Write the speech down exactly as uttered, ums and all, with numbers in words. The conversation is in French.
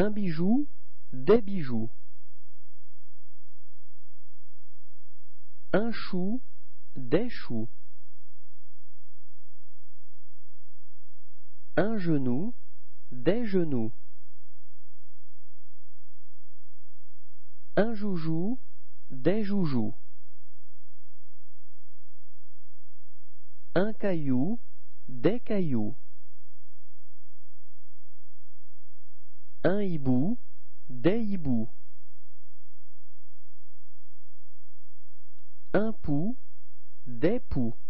Un bijou, des bijoux. Un chou, des choux. Un genou, des genoux. Un joujou, des joujoux. Un caillou, des cailloux. Un hibou, des hiboux. Un pou, des poux.